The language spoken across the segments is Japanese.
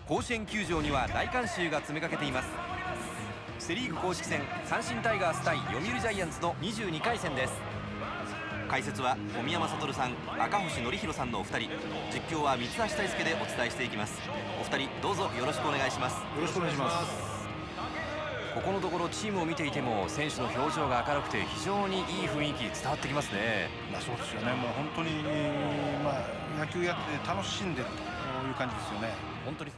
甲子園球場には大観衆が詰めかけています。セ・リーグ公式戦、阪神タイガース対読売ジャイアンツの22回戦です。解説は小宮山悟さん、赤星憲広さんのお二人、実況は三橋大輔でお伝えしていきます。お二人どうぞよろしくお願いします。よろしくお願いします。 ここのところチームを見ていても選手の表情が明るくて非常にいい雰囲気伝わってきますね。 そうですよね。もう本当に、野球やって楽しんでるという感じですよね。 本当に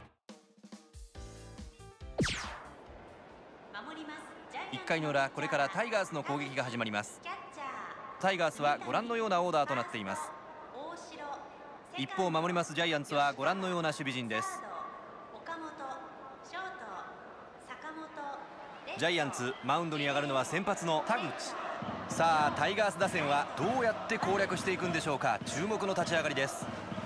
1回の裏、これからタイガースの攻撃が始まります。タイガースはご覧のようなオーダーとなっています。一方、守りますジャイアンツはご覧のような守備陣です。ジャイアンツ、マウンドに上がるのは先発の田口。さあ、タイガース打線はどうやって攻略していくんでしょうか。注目の立ち上がりです。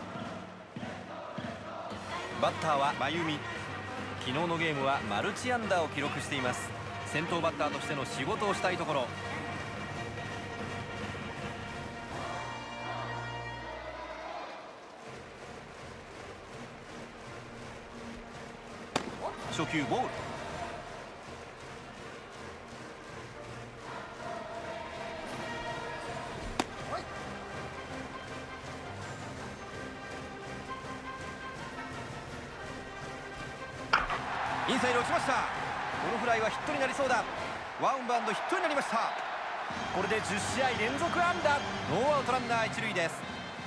バッターは真由美。昨日のゲームはマルチ安打を記録しています。先頭バッターとしての仕事をしたいところ。初球ボール。インサイド落ちました。このフライはヒットになりそうだ。ワンバウンドヒットになりました。これで10試合連続安打。ノーアウトランナー一塁です。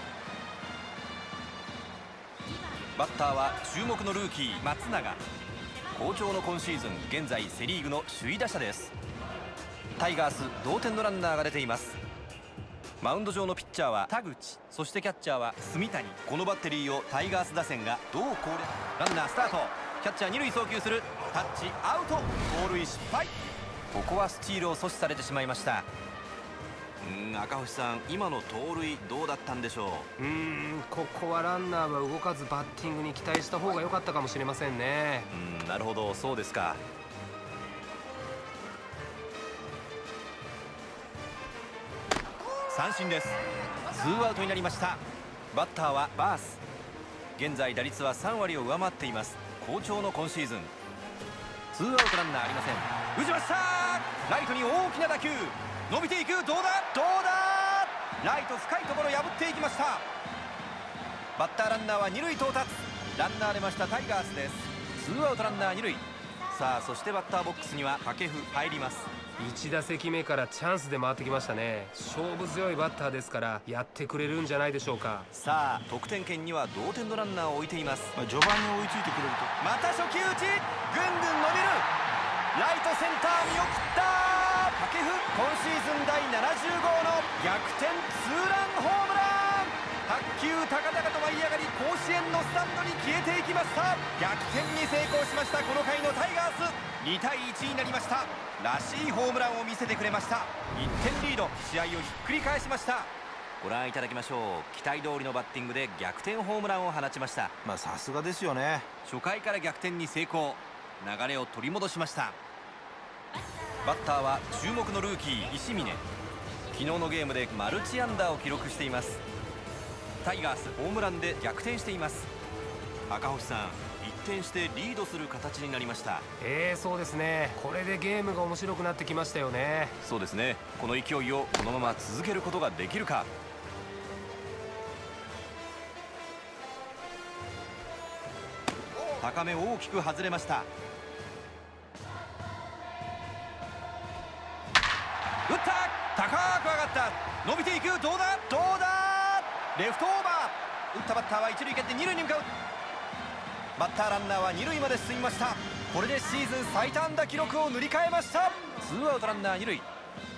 バッターは注目のルーキー松永。好調の今シーズン、現在セ・リーグの首位打者です。タイガース、同点のランナーが出ています。マウンド上のピッチャーは田口、そしてキャッチャーは住谷。このバッテリーをタイガース打線がどう攻略。ランナースタート。キャッチャー二塁送球する。タッチアウト。盗塁失敗。ここはスチールを阻止されてしまいました。赤星さん、今の盗塁どうだったんでしょう。 ここはランナーは動かずバッティングに期待した方が良かったかもしれませんね。 なるほど、そうですか。三振です。ツーアウトになりました。バッターはバース。現在打率は3割を上回っています。好調の今シーズン。ツーアウトランナーありません。打ちました。ライトに大きな打球伸びていく。どうだどうだ。ライト深いところ破っていきました。バッターランナーは二塁到達。ランナー出ましたタイガースです。ツーアウトランナー二塁。さあ、そしてバッターボックスには掛布入ります。 1打席目からチャンスで回ってきましたね。勝負強いバッターですからやってくれるんじゃないでしょうか。 さあ、得点圏には同点のランナーを置いています。 序盤に追いついてくれると。 また初球打ち。ぐんぐん伸びる。ライトセンター見送った。掛布、今シーズン第70号の逆転ツーランホームラン。卓球高々と舞い上がり、甲子園のスタンドに消えていきました。逆転に成功しました。この回のタイガース、2対1になりました。らしいホームランを見せてくれました。1点リード、試合をひっくり返しました。ご覧いただきましょう。期待通りのバッティングで逆転ホームランを放ちました。 さすがですよね。 初回から逆転に成功。流れを取り戻しました。バッターは注目のルーキー石峰。昨日のゲームでマルチ安打を記録しています。タイガース、ホームランで逆転しています。赤星さん、一転してリードする形になりました。 そうですね。これでゲームが面白くなってきましたよね。 そうですね。この勢いをこのまま続けることができるか。高め大きく外れました。打った。高く上がった。伸びていく。どうだどうだ。レフトオーバー。打ったバッターは一塁蹴って二塁に向かう。バッターランナーは二塁まで進みました。これでシーズン最多安打記録を塗り替えました。ツーアウトランナー二塁。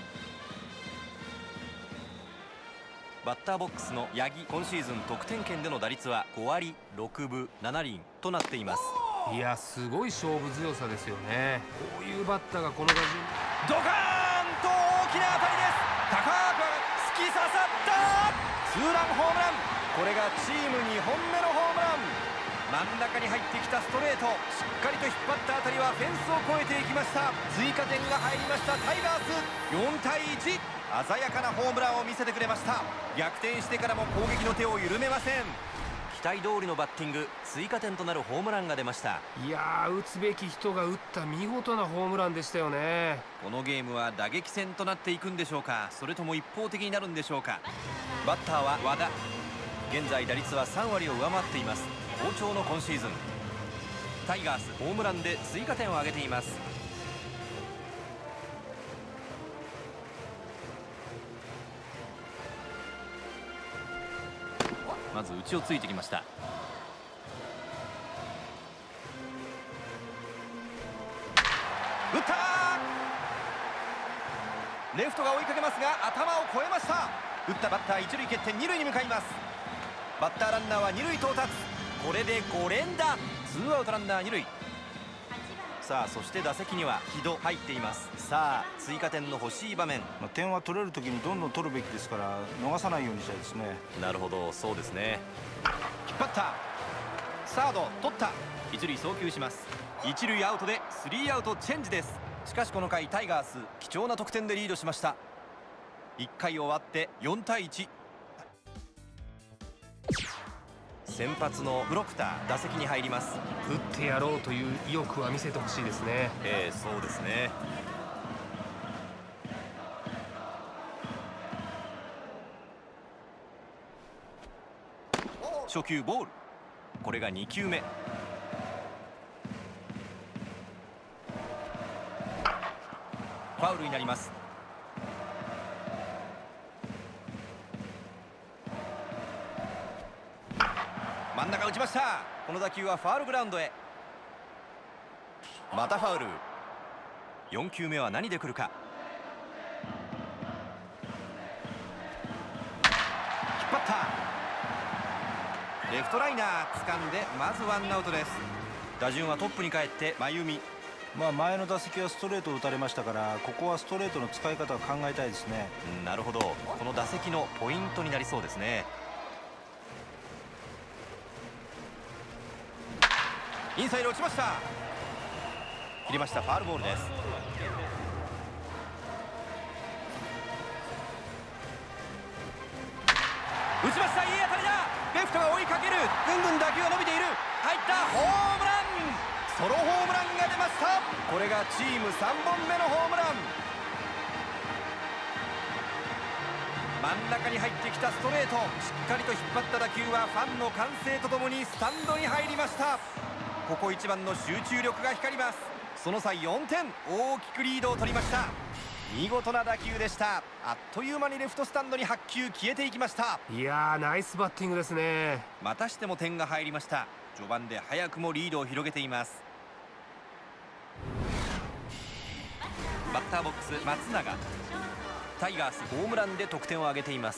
バッターボックスの八木、今シーズン得点圏での打率は5割6分7厘となっています。 いや、すごい勝負強さですよね。こういうバッターがこの打順。 ドカーンと大きな当たりです。高く突き刺さった。ツーランホームラン。これがチーム2本目のホームラン。真ん中に入ってきたストレート、しっかりと引っ張った当たりはフェンスを越えていきました。追加点が入りましたタイガース。4対1。鮮やかなホームランを見せてくれました。逆転してからも攻撃の手を緩めません。 期待通りのバッティング、追加点となるホームランが出ました。 いやー、打つべき人が打った見事なホームランでしたよね。 このゲームは打撃戦となっていくんでしょうか、それとも一方的になるんでしょうか。バッターは和田。現在打率は3割を上回っています。好調の今シーズン。タイガースホームランで追加点を挙げています。まず内をついてきました。打った。レフトが追いかけますが頭を越えました。打ったバッター一塁蹴って二塁に向かいます。バッターランナーは二塁到達。これで5連打。ツーアウトランナー二塁。さあそして打席には木戸入っています。さあ追加点の欲しい場面。 点は取れる時にどんどん取るべきですから逃さないようにしたいですね。 なるほど、そうですね。引っ張った。サード取った。一塁送球します。一塁アウトでスリーアウトチェンジです。しかしこの回タイガース貴重な得点でリードしました。1回終わって4対1。先発のプロクター打席に入ります。 打ってやろうという意欲は見せてほしいですね。 そうですね。初球ボール。これが2球目。ファウルになります。真ん中打ちました。この打球はファウルグラウンドへ。またファウル。4球目は何で来るか。引っ張った。レフトライナー掴んでまずワンアウトです。打順はトップに帰って真由美。 前の打席はストレートを打たれましたからここはストレートの使い方を考えたいですね。 なるほど、この打席のポイントになりそうですね。インサイド落ちました。切りました。ファウルボールです。打ちました。いい当たりだ。レフトが追いかける。ぐんぐん打球が伸びている。入った。ホームラン。ソロホームランが出ました。これがチーム3本目のホームラン。真ん中に入ってきたストレート、しっかりと引っ張った打球はファンの歓声とともにスタンドに入りました。ここ一番の集中力が光ります。その際4点、大きくリードを取りました。見事な打球でした。あっという間にレフトスタンドに8球消えていきました。 いやー、ナイスバッティングですね。 またしても点が入りました。序盤で早くもリードを広げています。バッターボックス松永。タイガースホームランで得点を挙げています。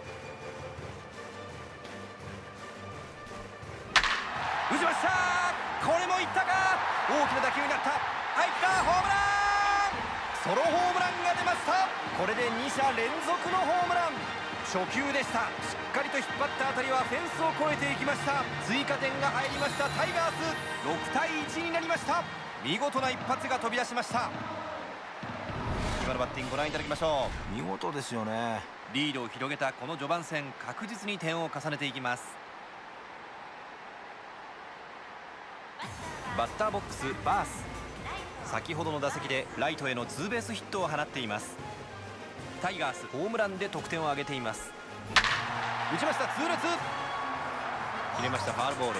打ちました。これもいったか。大きな打球になった。入った。ホームラン。ソロホームランが出ました。これで2者連続のホームラン。初球でした。しっかりと引っ張った当たりはフェンスを越えていきました。追加点が入りました。タイガース6対1になりました。見事な一発が飛び出しました。今のバッティングご覧いただきましょう。見事ですよね。 リードを広げたこの序盤戦、確実に点を重ねていきます。バッターボックスバース。先ほどの打席でライトへのツーベースヒットを放っています。タイガースホームランで得点を挙げています。打ちました。痛烈。切れました。ファウルボール。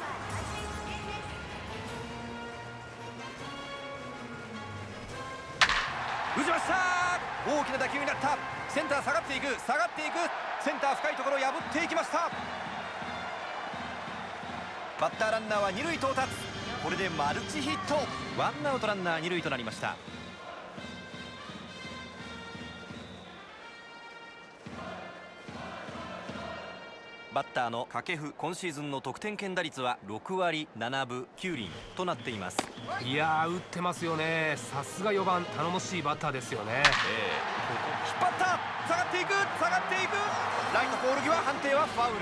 打ちました。大きな打球になった。センター下がっていく。下がっていく。センター深いところを破っていきました。バッターランナーは二塁到達。これでマルチヒット。ワンアウトランナー二塁となりました。バッターの掛布、今シーズンの得点圏打率は6割7分9厘となっています。 いやー、打ってますよね。さすが4番、頼もしいバッターですよね。 引っ張った。下がっていく。下がっていく。ライトポール際、判定はファウル。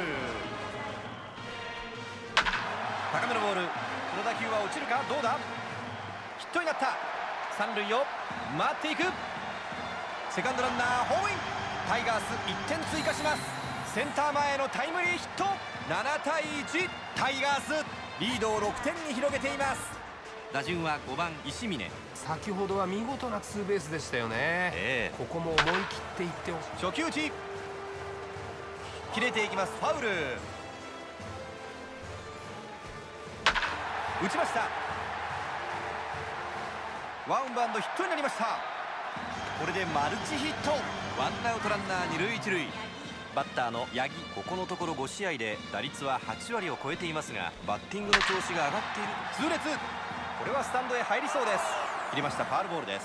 高めのボール。この打球は落ちるか。どうだ。ヒットになった。三塁を回っていく。セカンドランナーホームイン。タイガース1点追加します。センター前へのタイムリーヒット。 7対1、タイガースリードを6点に広げています。打順は5番石峰。 先ほどは見事なツーベースでしたよね。ここも思い切っていってほしい。 初球打ち切れていきます。ファウル打ちました。ワンバウンドヒットになりました。これでマルチヒット。ワンアウトランナー二塁一塁。バッターの八木、ここのところ5試合で打率は8割を超えていますが、バッティングの調子が上がっている。痛烈、これはスタンドへ入りそうです。切りました。ファウルボールです。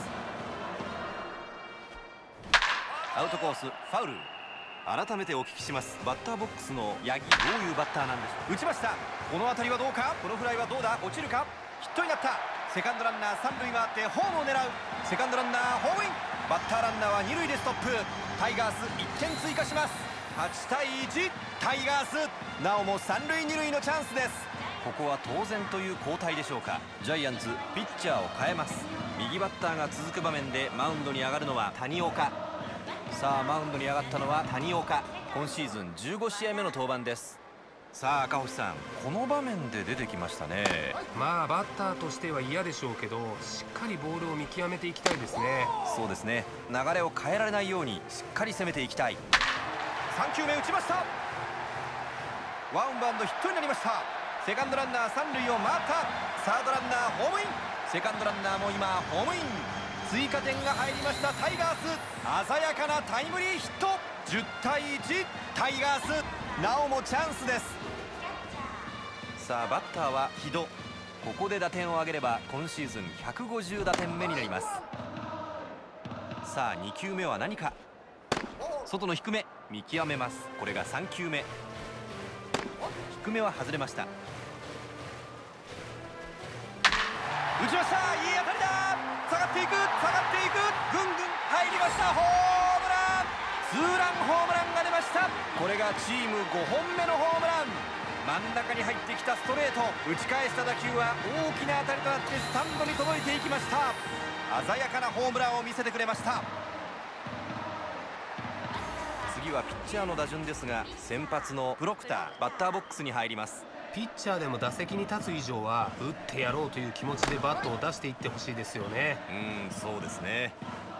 アウトコース、ファウル。改めてお聞きします。バッターボックスの八木、どういうバッターなんでしょう。打ちました。この当たりはどうか。このフライはどうだ。落ちるか。ヒットになった。セカンドランナー三塁回ってホームを狙う。セカンドランナーホームイン。バッターランナーは二塁でストップ。タイガース1点追加します。8対1、タイガースなおも三塁二塁のチャンスです。ここは当然という交代でしょうか。ジャイアンツピッチャーを変えます。右バッターが続く場面でマウンドに上がるのは谷岡。さあマウンドに上がったのは谷岡。今シーズン15試合目の登板です。さあ赤星さん、この場面で出てきましたね。 まあバッターとしては嫌でしょうけど、しっかりボールを見極めていきたいですね。 そうですね、流れを変えられないようにしっかり攻めていきたい。3球目打ちました。ワンバウンドヒットになりました。セカンドランナー三塁を回った。サードランナーホームイン。セカンドランナーも今ホームイン。追加点が入りました。タイガース鮮やかなタイムリーヒット。10対1、タイガースなおもチャンスです。さあバッターは木戸。ここで打点を挙げれば今シーズン150打点目になります。さあ2球目は何か。外の低め見極めます。これが3球目。低めは外れました。打ちました。いい当たりだ。下がっていく、下がっていく。ぐんぐん入りました。ホームラン。ツーランホームランが出ました。これがチーム5本目のホームラン。真ん中に入ってきたストレート。打ち返した打球は大きな当たりとなってスタンドに届いていきました。鮮やかなホームランを見せてくれました。次はピッチャーの打順ですが、先発のプロクターバッターボックスに入ります。 ピッチャーでも打席に立つ以上は打ってやろうという気持ちでバットを出していってほしいですよね。 そうですね。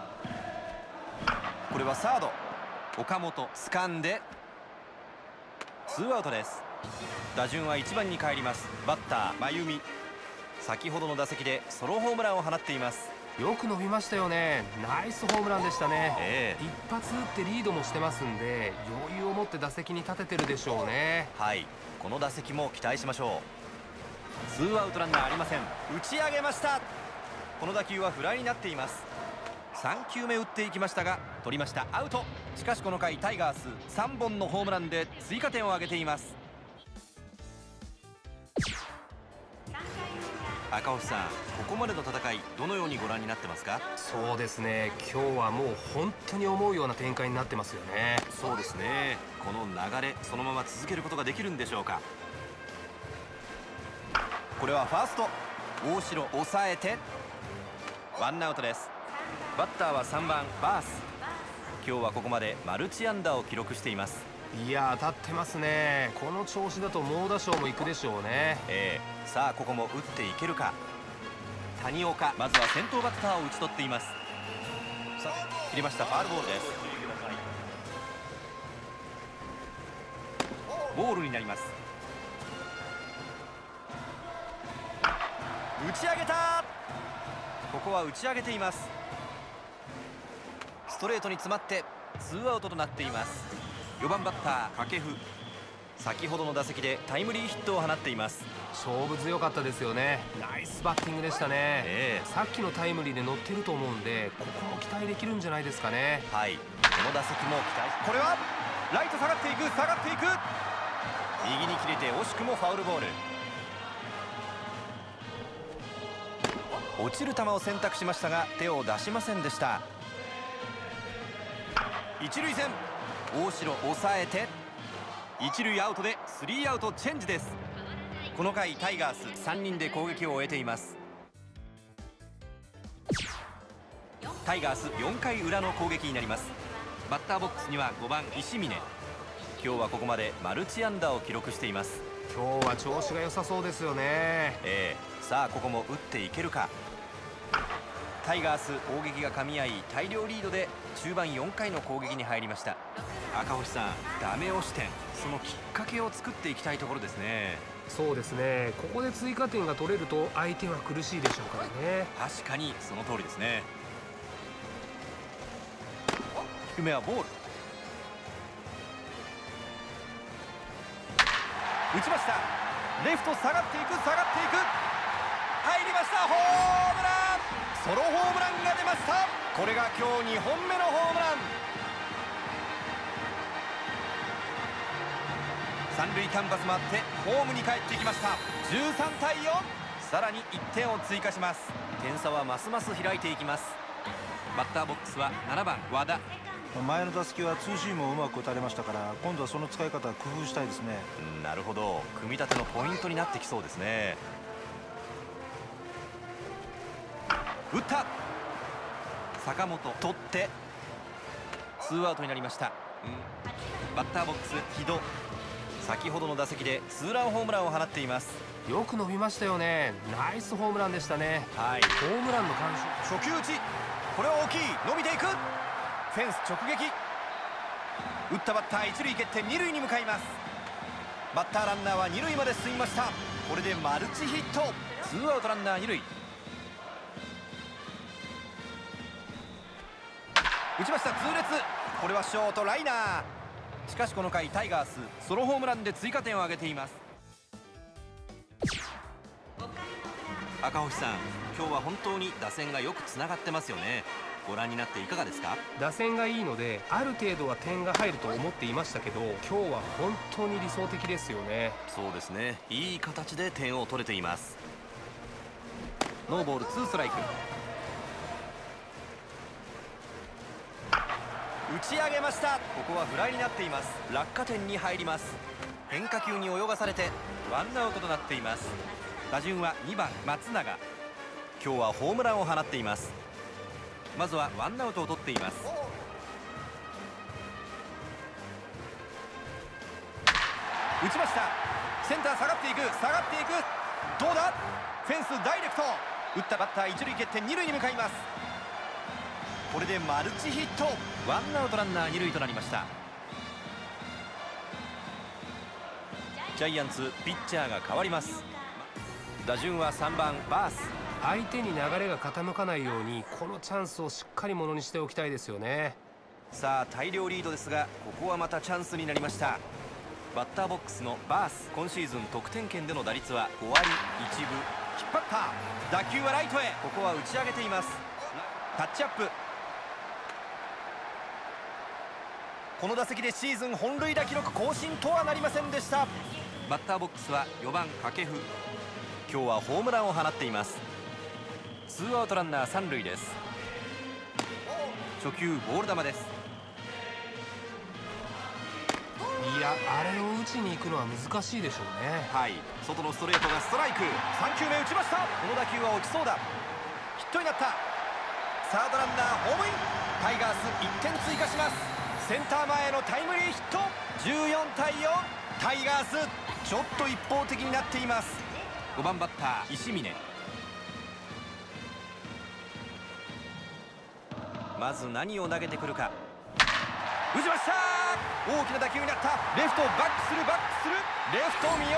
これはサード岡本掴んでツーアウトです。打順は1番に帰ります。バッター真由美。先ほどの打席でソロホームランを放っています。 よく伸びましたよね。ナイスホームランでしたね。一発打ってリードもしてますんで、余裕を持って打席に立ててるでしょうね。 はい、この打席も期待しましょう。ツーアウトランナーありません。打ち上げました。この打球はフライになっています。3球目打っていきましたが取りました。アウト。しかしこの回タイガース3本のホームランで追加点を挙げています。赤星さん、ここまでの戦いどのようにご覧になってますか。 そうですね、今日はもう本当に思うような展開になってますよね。 そうですね、この流れそのまま続けることができるんでしょうか。これはファースト大城抑えてワンアウトです。バッターは3番バース。今日はここまでマルチ安打を記録しています。 いや、当たってますね。この調子だと猛打賞もいくでしょうね。 さあここも打っていけるか。谷岡、まずは先頭バッターを打ち取っています。さあ切りました。ファウルボールです。ボールになります。打ち上げた。ここは打ち上げています。ストレートに詰まってツーアウトとなっています。4番バッター掛布。先ほどの打席でタイムリーヒットを放っています。 勝負強かったですよね。ナイスバッティングでしたね。さっきのタイムリーで乗ってると思うんで、ここも期待できるんじゃないですかね。 はい、この打席も期待。これはライト下がっていく、下がっていく。右に切れて惜しくもファウルボール。落ちる球を選択しましたが手を出しませんでした。一塁線大城抑えて一塁アウトでスリーアウトチェンジです。この回タイガース3人で攻撃を終えています。タイガース4回裏の攻撃になります。バッターボックスには5番石峰。 今日はここまでマルチ安打を記録しています。 今日は調子が良さそうですよね。 さあここも打っていけるか。タイガース攻撃が噛み合い大量リードで中盤4回の攻撃に入りました。赤星さん、ダメ押し点、そのきっかけを作っていきたいところですね。 そうですね、ここで追加点が取れると相手は苦しいでしょうからね。 確かにその通りですね。低めはボール、打ちました。レフト下がっていく、下がっていく、入りました。ホームラン、ソロホームランが出ました。これが今日2本目のホームラン。三塁キャンバスもあってホームに帰ってきました。13対4、さらに1点を追加します。点差はますます開いていきます。バッターボックスは7番和田。 前の打席はツーシームをうまく打たれましたから、今度はその使い方を工夫したいですね。 なるほど、組み立てのポイントになってきそうですね。打った、坂本取ってツーアウトになりました。バッターボックス木戸、先ほどの打席でツーランホームランを放っています。 よく伸びましたよね。ナイスホームランでしたね。 はい、 ホームランの感触、 初球打ち、これは大きい、伸びていく、フェンス直撃、打ったバッター一塁蹴って二塁に向かいます。バッターランナーは二塁まで進みました。これでマルチヒット、ツーアウトランナー二塁、打ちました、痛烈、これはショートライナー。しかしこの回タイガースソロホームランで追加点を挙げています。赤星さん、今日は本当に打線がよくつながってますよね。ご覧になっていかがですか？ 打線がいいのである程度は点が入ると思っていましたけど、今日は本当に理想的ですよね。 そうですね、いい形で点を取れています。ノーボールツーストライク、打ち上げました。ここはフライになっています。落下点に入ります。変化球に泳がされてワンアウトとなっています。打順は2番松永、今日はホームランを放っています。まずはワンアウトを取っています。打ちました。センター下がっていく、下がっていく、どうだ、フェンスダイレクト、打ったバッター一塁蹴って二塁に向かいます。これでマルチヒット、ワンアウトランナー二塁となりました。ジャイアンツピッチャーが変わります。打順は3番バース。 相手に流れが傾かないようにこのチャンスをしっかりものにしておきたいですよね。 さあ大量リードですが、ここはまたチャンスになりました。バッターボックスのバース、今シーズン得点圏での打率は5割1分。引っ張った、打球はライトへ、ここは打ち上げています。タッチアップ、この打席でシーズン本塁打記録更新とはなりませんでした。バッターボックスは4番掛布、今日はホームランを放っています。ツーアウトランナー三塁です。初球ボール球です。 いや、あれを打ちに行くのは難しいでしょうね。 はい、外のストレートがストライク、3球目打ちました。この打球は落ちそうだ、ヒットになった。サードランナーホームイン、タイガース1点追加します。センター前へのタイムリーヒット、14対4、タイガースちょっと一方的になっています。5番バッター石峰、まず何を投げてくるか。打ちました、大きな打球になった。レフトバックする、バックする、レフト見送った、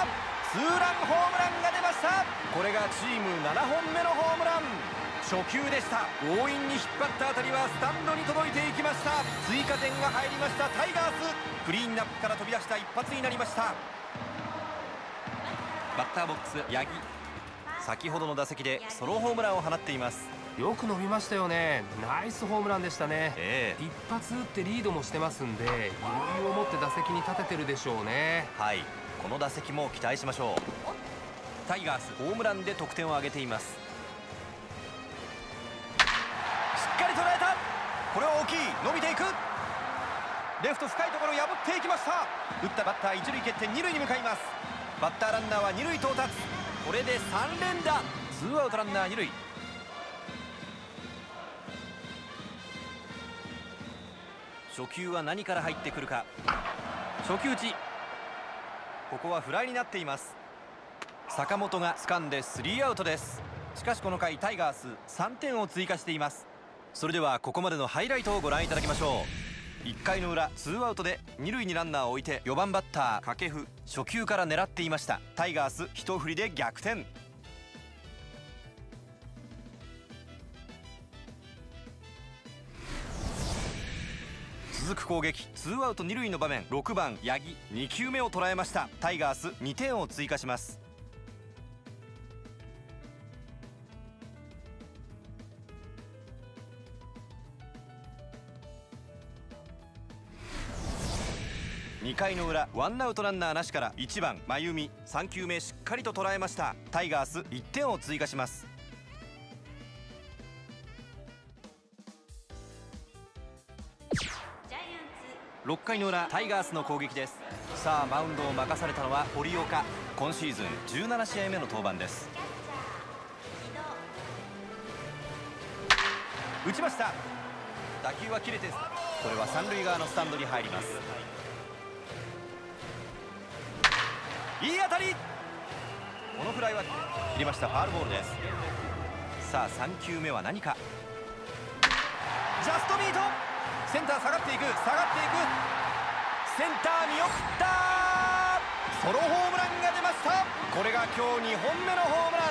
ツーランホームランが出ました。これがチーム7本目のホームラン。初球でした。強引に引っ張った当たりはスタンドに届いていきました。追加点が入りましたタイガース。クリーンナップから飛び出した一発になりました。バッターボックス八木、先ほどの打席でソロホームランを放っています。 よく伸びましたよね。ナイスホームランでしたね。一発打ってリードもしてますんで、余裕を持って打席に立ててるでしょうね。 はい、この打席も期待しましょう。タイガースホームランで得点を挙げています。しっかり捉えた、これは大きい、伸びていく、レフト深いところ破っていきました。打ったバッター一塁蹴って二塁に向かいます。バッターランナーは二塁到達、これで3連打、ツーアウトランナー二塁。初球は何から入ってくるか。 初球打ち、ここはフライになっています。坂本が掴んでスリーアウトです。しかしこの回タイガース3点を追加しています。それではここまでのハイライトをご覧いただきましょう。1回の裏ツーアウトで2塁にランナーを置いて4番バッター掛布、初球から狙っていました。タイガース一振りで逆転。続く攻撃、ツーアウト2塁の場面、6番八木、2球目を捉えました。タイガース2点を追加します。2回の裏ワンアウトランナーなしから1番真由美、3球目しっかりと捉えました。タイガース1点を追加します。6回の裏タイガースの攻撃です。さあマウンドを任されたのは堀岡、今シーズン17試合目の登板です。打ちました。打球は切れて、これは三塁側のスタンドに入ります。いい当たり、このフライは切りました。ファウルボールです。さあ3球目は何か、ジャストミート、センター下がっていく、下がっていく、センター見送った、ソロホームランが出ました。これが今日2本目のホームラン。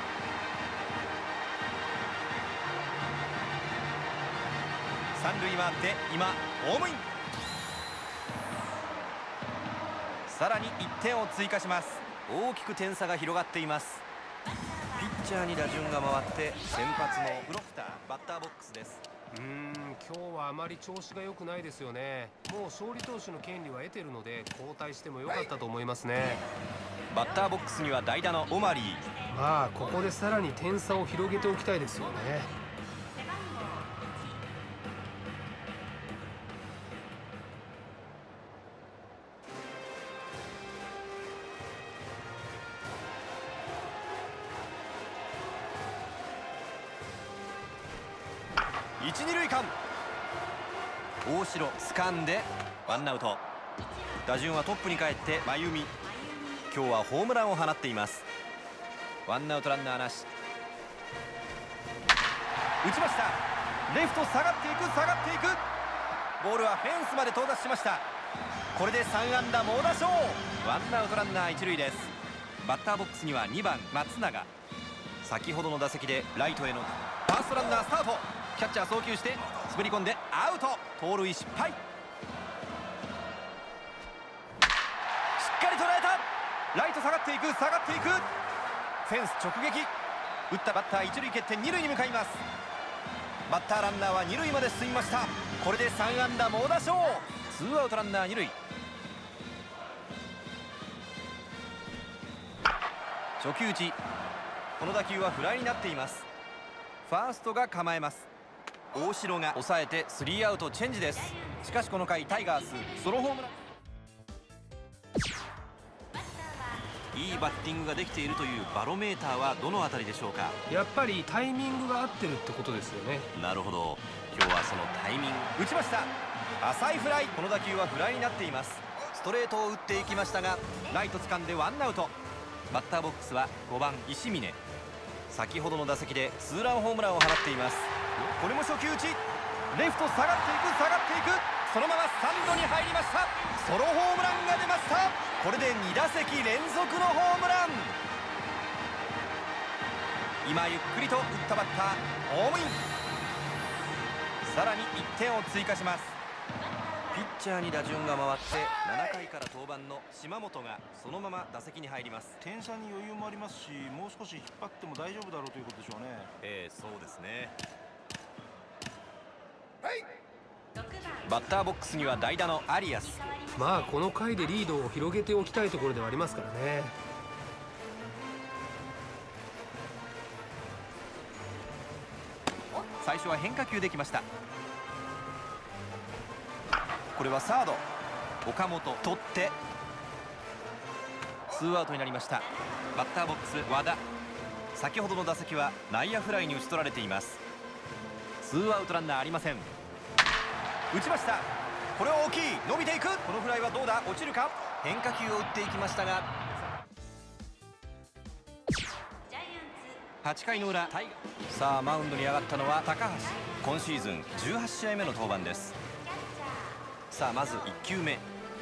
三塁回って今ホームイン。さらに1点を追加します。大きく点差が広がっています。ピッチャーに打順が回って先発のプロフター、バッターボックスです。 今日はあまり調子が良くないですよね。もう勝利投手の権利は得てるので交代しても良かったと思いますね。 バッターボックスには代打のオマリー。 まあここでさらに点差を広げておきたいですよね。 一二塁間、大城掴んでワンアウト。打順はトップに帰って真由美、今日はホームランを放っています。ワンアウトランナーなし、打ちました。レフト下がっていく、下がっていく、ボールはフェンスまで到達しました。これで3安打猛打賞。ワンアウトランナー一塁です。バッターボックスには2番松永、先ほどの打席でライトへのファーストランナースタート、キャッチャー送球して滑り込んでアウト、盗塁失敗。しっかり捉えた、ライト下がっていく、下がっていく、フェンス直撃、打ったバッター一塁蹴って二塁に向かいます。バッターランナーは二塁まで進みました。これで3安打猛打賞。ツーアウトランナー二塁。初球打ち、この打球はフライになっています。ファーストが構えます。大城が抑えてスリーアウトチェンジです。しかしこの回タイガースソロホームラン。いいバッティングができているというバロメーターはどのあたりでしょうか。 やっぱりタイミングが合ってるってことですよね。 なるほど、今日はそのタイミング。打ちました。浅いフライ、この打球はフライになっています。ストレートを打っていきましたがライト掴んでワンアウト。バッターボックスは5番石峰、先ほどの打席でツーランホームランを放っています。これも初球打ち、レフト下がっていく、下がっていく、そのままスタンドに入りました。ソロホームランが出ました。これで2打席連続のホームラン。今ゆっくりと打ったバッターホームイン。さらに1点を追加します。ピッチャーに打順が回って7回から登板の島本がそのまま打席に入ります。 点差に余裕もありますし、もう少し引っ張っても大丈夫だろうということでしょうね。 そうですね。バッターボックスには代打のアリアス。 まあこの回でリードを広げておきたいところではありますからね。 最初は変化球できました。これはサード岡本取ってツーアウトになりました。バッターボックス和田、先ほどの打席は内野フライに打ち取られています。ツーアウトランナーありません。打ちました。 これは大きい。伸びていく。このフライはどうだ。落ちるか。変化球を打っていきましたが、8回の裏、さあマウンドに上がったのは高橋。今シーズン18試合目の登板です。さあまず1球目、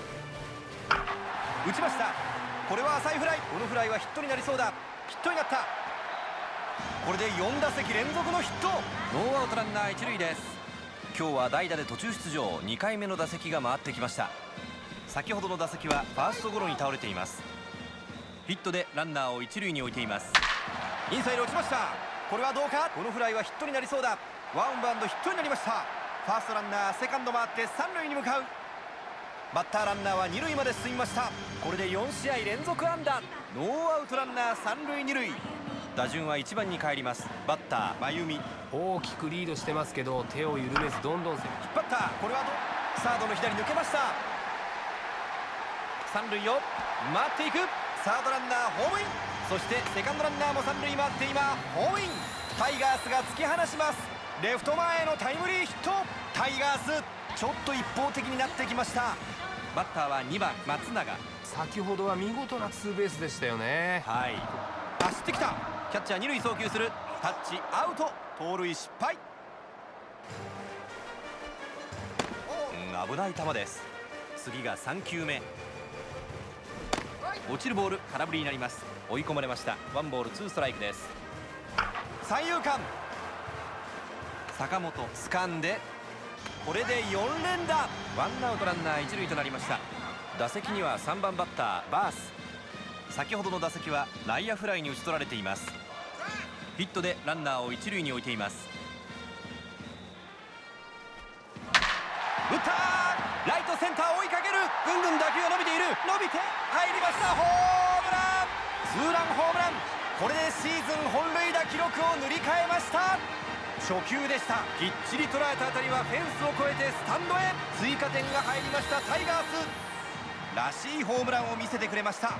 打ちました。これは浅いフライ。このフライはヒットになりそうだ。ヒットになった。これで4打席連続のヒット。ノーアウトランナー1塁です。今日は代打で途中出場。2回目の打席が回ってきました。先ほどの打席はファーストゴロに倒れています。ヒットでランナーを1塁に置いています。インサイド落ちました。これはどうか。このフライはヒットになりそうだ。ワンバウンドヒットになりました。ファーストランナーセカンド回って3塁に向かう。バッターランナーは2塁まで進みました。これで4試合連続安打。ノーアウトランナー3塁2塁。打順は1番に帰ります。バッター真由美。 大きくリードしてますけど、手を緩めずどんどん引っ張った。これはサードの左抜けました。3塁を回っていく。サードランナーホームイン。そしてセカンドランナーも3塁回って今ホームイン。タイガースが突き放します。レフト前へのタイムリーヒット。タイガースちょっと一方的になってきました。バッターは2番松永。 先ほどは見事なツーベースでしたよね。 はい、走ってきた。キャッチャー2塁送球する。タッチアウト。盗塁失敗。危ない球です。次が3球目。落ちるボール、空振りになります。追い込まれました。ワンボールツーストライクです。三遊間、坂本掴んで、これで4連打。ワンアウトランナー1塁となりました。打席には3番バッターバース。先ほどの打席は内野フライに打ち取られています。ヒットでランナーを1塁に置いています。打ったー。ライトセンター追いかける。ぐんぐん打球が伸びている。伸びて入りました。ホームラン。ツーランホームラン。これでシーズン本塁打記録を塗り替えました。初球でした。きっちり捉えた当たりはフェンスを越えてスタンドへ。追加点が入りました。タイガースらしいホームランを見せてくれました。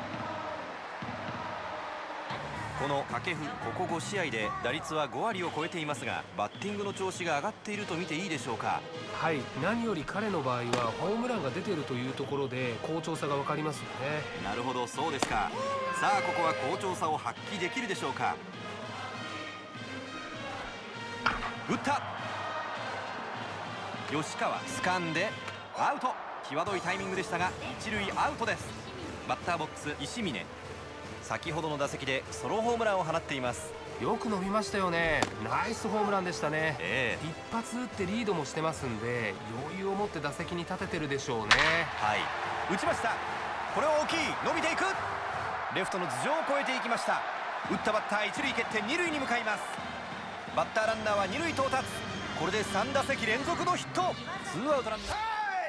この掛布、ここ5試合で打率は5割を超えていますが、バッティングの調子が上がっていると見ていいでしょうか。 はい、何より彼の場合はホームランが出ているというところで好調さが分かりますよね。 なるほど、そうですか。さあここは好調さを発揮できるでしょうか。打った。吉川掴んでアウト。際どいタイミングでしたが一塁アウトです。バッターボックス石峰。先ほどの打席でソロホームランを放っています。 よく伸びましたよね。ナイスホームランでしたね。一発打ってリードもしてますんで、余裕を持って打席に立ててるでしょうね。 はい、打ちました。これは大きい。伸びていく。レフトの頭上を越えていきました。打ったバッター一塁蹴って二塁に向かいます。バッターランナーは二塁到達。これで3打席連続のヒット。ツーアウトランナー。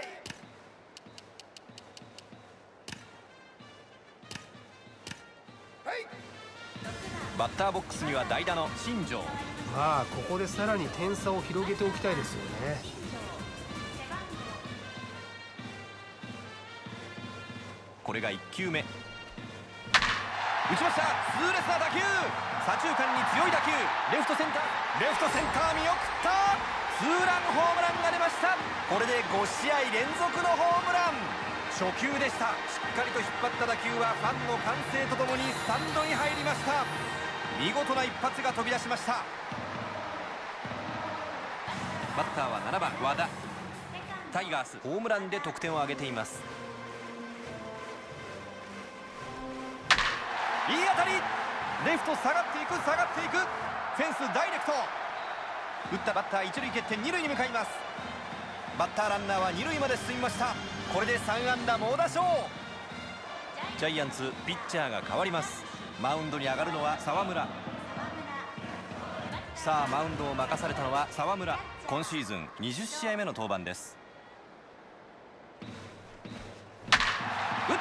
バッターボックスには代打の新庄。 まあここでさらに点差を広げておきたいですよね。 これが1球目。打ちました。痛烈な打球。左中間に強い打球。レフトセンター見送った。ツーランホームランが出ました。これで5試合連続のホームラン。初球でした。しっかりと引っ張った打球はファンの歓声とともにスタンドに入りました。見事な一発が飛び出しました。バッターは7番和田。タイガースホームランで得点を挙げています。いい当たり。レフト下がっていく。フェンスダイレクト。打ったバッター一塁蹴って二塁に向かいます。バッターランナーは二塁まで進みました。これで3安打猛打賞。ジャイアンツピッチャーが変わります。マウンドに上がるのは沢村。さあマウンドを任されたのは沢村。今シーズン20試合目の登板です。打った。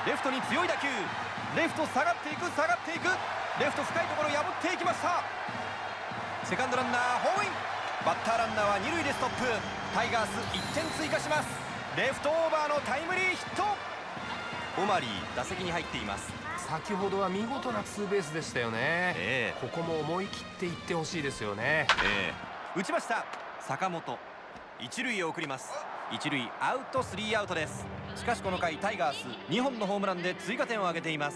レフトに強い打球。レフト下がっていく。レフト深いところ破っていきました。セカンドランナーホームイン。バッターランナーは二塁でストップ。タイガース1点追加します。レフトオーバーのタイムリーヒット。オマリー打席に入っています。 先ほどは見事なツーベースでしたよね。ここも思い切っていってほしいですよね。 打ちました。坂本一塁へ送ります。 一塁アウト、スリーアウトです。しかしこの回タイガース2本のホームランで追加点を挙げています。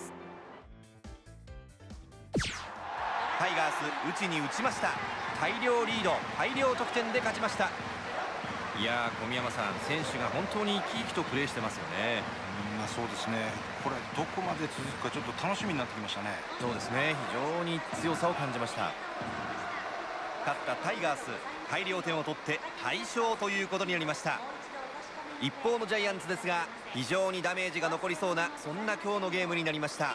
タイガース打ちに打ちました。大量リード、大量得点で勝ちました。いやー、小宮山さん、選手が本当に生き生きとプレーしてますよね。 そうですね。これどこまで続くかちょっと楽しみになってきましたね。 そうですね、非常に強さを感じました。勝ったタイガース、大量点を取って大勝ということになりました。一方のジャイアンツですが、非常にダメージが残りそうな、そんな今日のゲームになりました。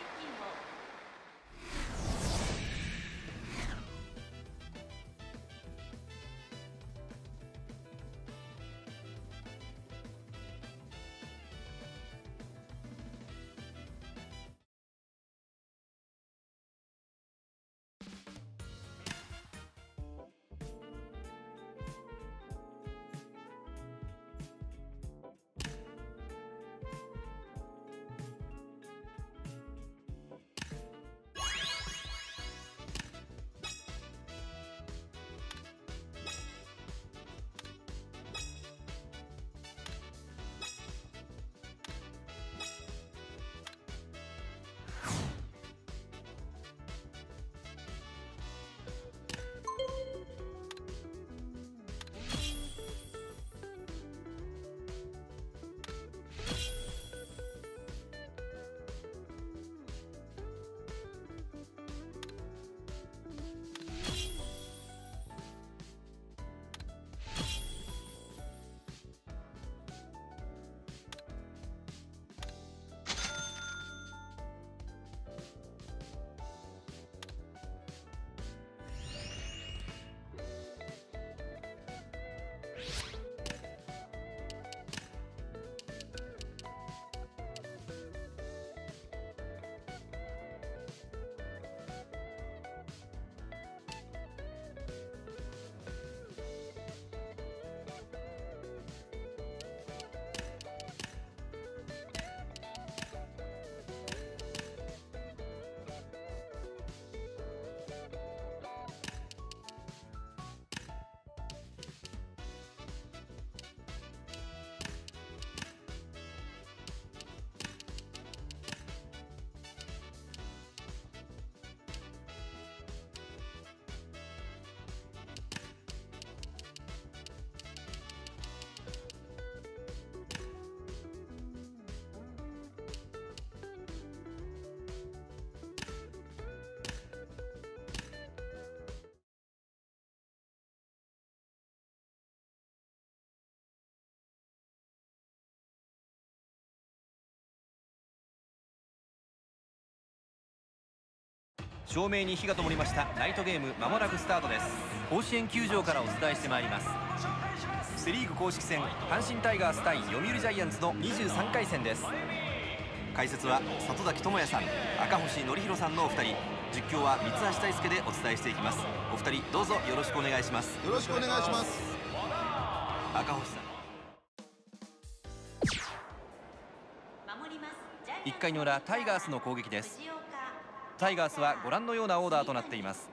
照明に火が灯りました。ナイトゲームまもなくスタートです。甲子園球場からお伝えしてまいります。セリーグ公式戦、阪神タイガース対読売ジャイアンツの23回戦です。解説は里崎智也さん、赤星憲広さんのお二人、実況は三橋大輔でお伝えしていきます。お二人どうぞよろしくお願いします。 よろしくお願いします。 赤星さん、1回の裏タイガースの攻撃です。タイガースはご覧のようなオーダーとなっています。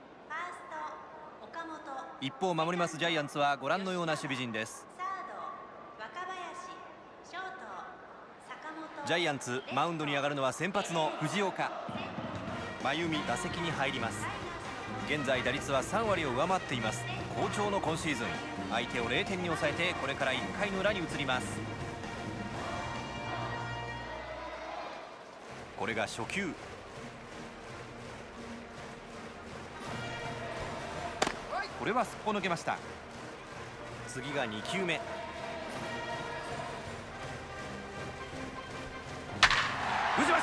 一方守りますジャイアンツはご覧のような守備陣です。ジャイアンツマウンドに上がるのは先発の藤岡。真由美打席に入ります。現在打率は3割を上回っています。好調の今シーズン、相手を0点に抑えてこれから1回の裏に移ります。これが初球。これはすっぽ抜けました。次が2球目。打ちました。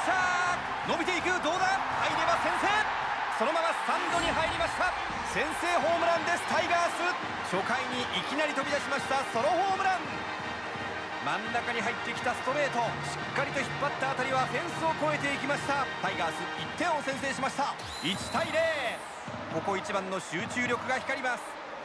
伸びていく、どうだ、入れば先制。そのままスタンドに入りました。先制ホームランです。タイガース初回にいきなり飛び出しましたソロホームラン。真ん中に入ってきたストレート、しっかりと引っ張った当たりはフェンスを越えていきました。タイガース1点を先制しました。1対0。ここ一番の集中力が光ります。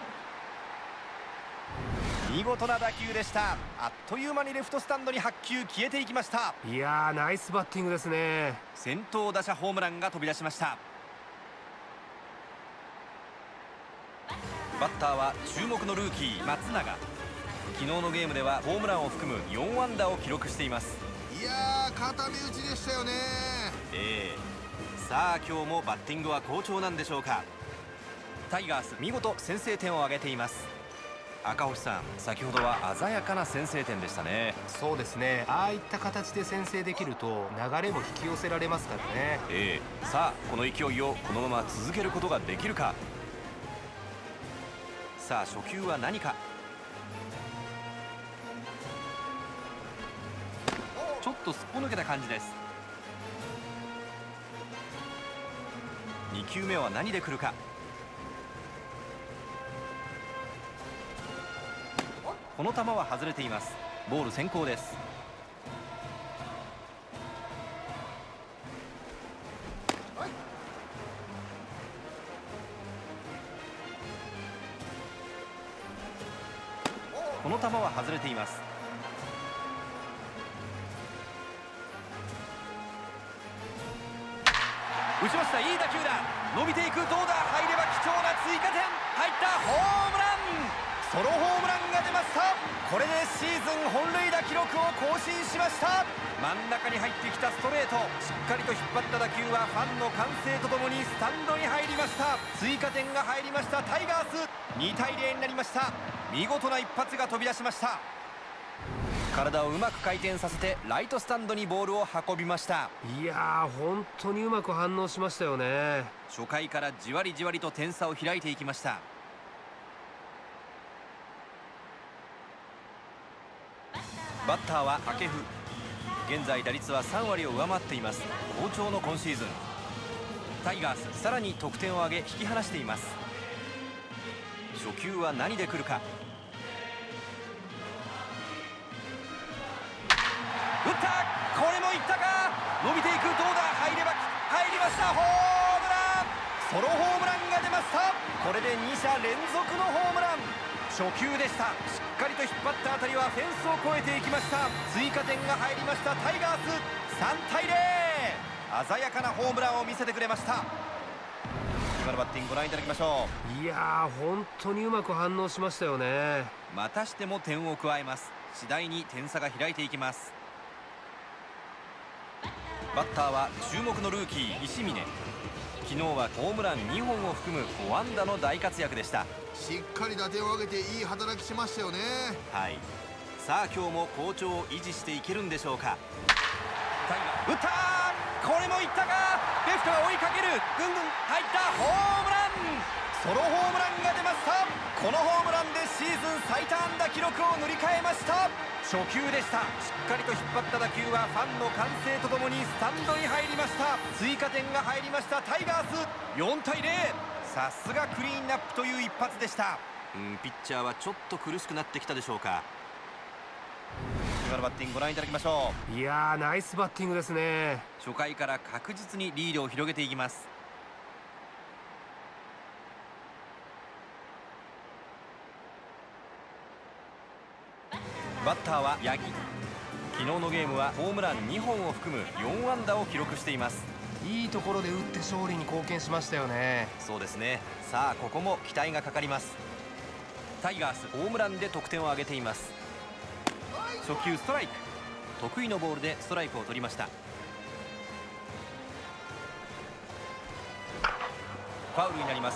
見事な打球でした。あっという間にレフトスタンドに8球消えていきました。 いやー、ナイスバッティングですね。 先頭打者ホームランが飛び出しました。バッターは注目のルーキー松永。 昨日のゲームではホームランを含む4安打を記録しています。 いやー、固め打ちでしたよね。 さあ今日もバッティングは好調なんでしょうか。タイガース見事先制点を挙げています。赤星さん、先ほどは鮮やかな先制点でしたね。 そうですね、ああいった形で先制できると流れも引き寄せられますからね。 さあこの勢いをこのまま続けることができるか。さあ初球は何か。ちょっとすっぽ抜けた感じです。2球目は何で来るか。この球は外れています。ボール先行です。この球は外れています。打ちました。いい打球だ。伸びていく。どうだ。入れば貴重な追加点。入った。ホームラン。ソロホームランが出ました。これでシーズン本塁打記録を更新しました。真ん中に入ってきたストレート、しっかりと引っ張った打球はファンの歓声とともにスタンドに入りました。追加点が入りました。タイガース2対0になりました。見事な一発が飛び出しました。体をうまく回転させてライトスタンドにボールを運びました。 いやー、本当にうまく反応しましたよね。 初回からじわりじわりと点差を開いていきました。バッターは掛布。現在打率は3割を上回っています。好調の今シーズン。タイガースさらに得点を挙げ引き離しています。初球は何で来るか。打った。これもいったか。伸びていく。どうだ。入れば入りました。ホームラン。ソロホームランが出ました。これで2者連続のホームラン。初球でした。しっかりと引っ張った当たりはフェンスを越えていきました。追加点が入りました。タイガース3対0。鮮やかなホームランを見せてくれました。今のバッティングご覧いただきましょう。いやー、本当にうまく反応しましたよね。 またしても点を加えます。次第に点差が開いていきます。バッターは注目のルーキー石峰。昨日はホームラン2本を含む5安打の大活躍でした。 しっかり打点を上げていい働きしましたよね。 さあ今日も好調を維持していけるんでしょうか。タイガー打った。これもいったか。レフトが追いかける。ぐんぐん入った。ホームラン。ソロホームランが出ました。このホームランでシーズン最多安打記録を塗り替えました。初球でした。しっかりと引っ張った打球はファンの歓声とともにスタンドに入りました。追加点が入りました。タイガース4対0。さすがクリーンナップという一発でした。ピッチャーはちょっと苦しくなってきたでしょうか。今のバッティングご覧いただきましょう。いやー、ナイスバッティングですね。 初回から確実にリードを広げていきます。バッターは八木。昨日のゲームはホームラン2本を含む4安打を記録しています。 いいところで打って勝利に貢献しましたよね。 そうですね。さあここも期待がかかります。タイガースホームランで得点を挙げています。初球ストライク。得意のボールでストライクを取りました。ファウルになります。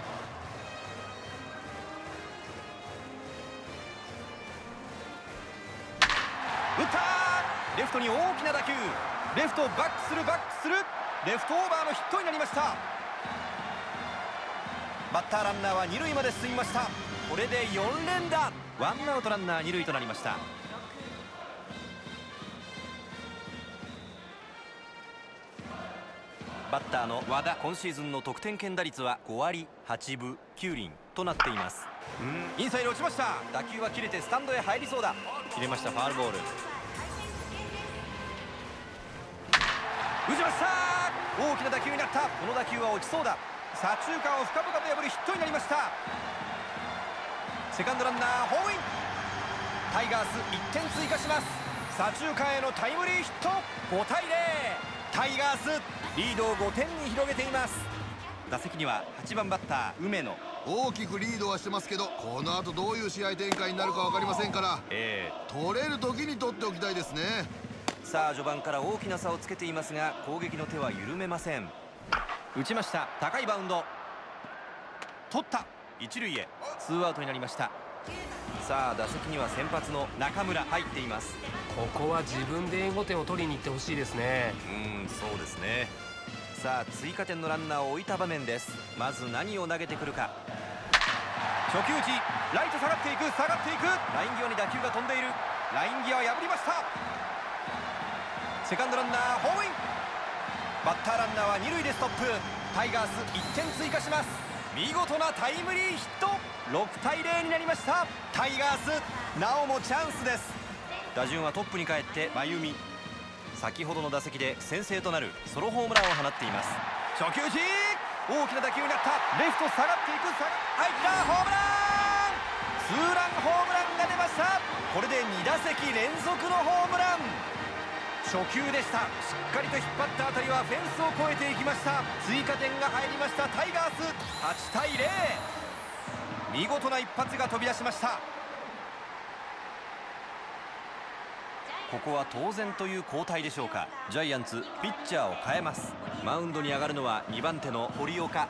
打った。レフトに大きな打球。レフトバックするバックする。レフトオーバーのヒットになりました。バッターランナーは2塁まで進みました。これで4連打。ワンアウトランナー2塁となりました。バッターの和田、今シーズンの得点圏打率は5割8分9厘となっています。インサイド落ちました。打球は切れてスタンドへ入りそうだ。切れました。ファウルボール。打ちました。大きな打球になった。この打球は落ちそうだ。左中間を深々と破るヒットになりました。セカンドランナーホームイン。タイガース1点追加します。左中間へのタイムリーヒット。5対0。タイガースリードを5点に広げています。打席には8番バッター梅野。 大きくリードはしてますけど、この後どういう試合展開になるか分かりませんから、取れる時に取っておきたいですね。 さあ序盤から大きな差をつけていますが、攻撃の手は緩めません。打ちました。高いバウンド取った。一塁へツーアウトになりました。さあ打席には先発の中村入っています。 ここは自分で援護点を取りに行ってほしいですね。 そうですね。さあ追加点のランナーを置いた場面です。まず何を投げてくるか。初球打ち、ライト下がっていく、下がっていく。ライン際に打球が飛んでいる。ライン際破りました。セカンドランナーホームイン。バッターランナーは二塁でストップ。タイガース1点追加します。見事なタイムリーヒット。6対0になりました。タイガースなおもチャンスです。打順はトップに帰って真由美。先ほどの打席で先制となるソロホームランを放っています。初球打ち、大きな打球になった。レフト下がっていく。入ったホームラン。ツーランホームランが出ました。これで2打席連続のホームラン。初球でした。しっかりと引っ張った当たりはフェンスを越えていきました。追加点が入りました。タイガース8対0。見事な一発が飛び出しました。ここは当然という交代でしょうか。ジャイアンツピッチャーを変えます。マウンドに上がるのは2番手の堀岡。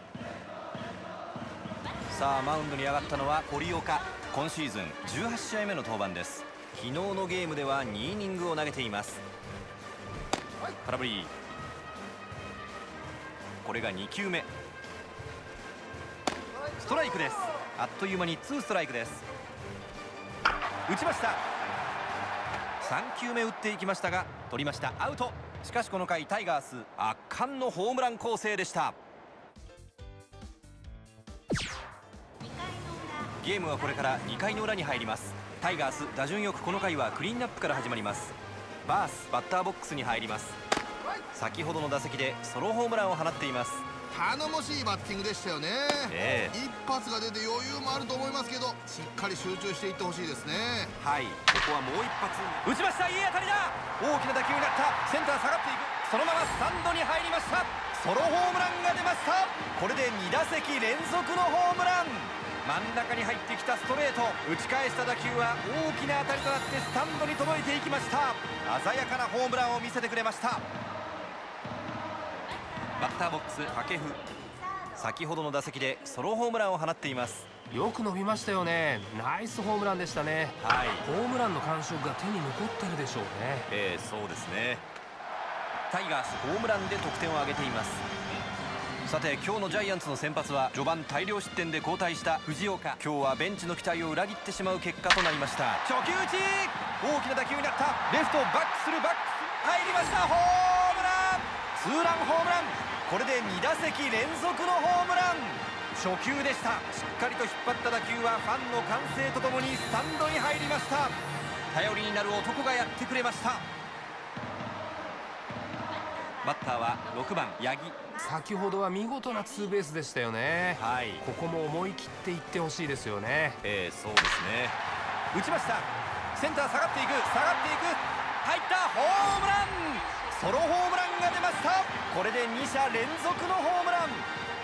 さあマウンドに上がったのは堀岡。今シーズン18試合目の登板です。昨日のゲームでは2イニングを投げています。空振り。これが2球目。ストライクです。あっという間に2ストライクです。打ちました。3球目打っていきましたが取りました。アウト。しかしこの回タイガース圧巻のホームラン構成でした。ゲームはこれから2回の裏に入ります。タイガース打順よくこの回はクリーンアップから始まります。バースバッターボックスに入ります。先ほどの打席でソロホームランを放っています。 頼もしいバッティングでしたよね。一発が出て余裕もあると思いますけど、しっかり集中していってほしいですね。 はい、ここはもう一発打ちました。いい当たりだ。大きな打球になった。センター下がっていく。そのままスタンドに入りました。ソロホームランが出ました。これで2打席連続のホームラン。真ん中に入ってきたストレート。打ち返した打球は大きな当たりとなってスタンドに届いていきました。鮮やかなホームランを見せてくれました。バッターボックス掛布。先ほどの打席でソロホームランを放っています。 よく伸びましたよね。ナイスホームランでしたね。ホームランの感触が手に残ってるでしょうね。 そうですね。タイガースホームランで得点を挙げています。さて今日のジャイアンツの先発は序盤大量失点で交代した藤岡。今日はベンチの期待を裏切ってしまう結果となりました。初球打ち、大きな打球になった。レフトバックする。バック入りました。ホームラン。ツーランホームラン。これで2打席連続のホームラン。初球でした。しっかりと引っ張った打球はファンの歓声とともにスタンドに入りました。頼りになる男がやってくれました。バッターは6番八木。 先ほどは見事なツーベースでしたよね。ここも思い切っていってほしいですよね。 そうですね。打ちました。センター下がっていく。下がっていく。入った。ホームラン。ソロホームランが出ました。これで2者連続のホームラン。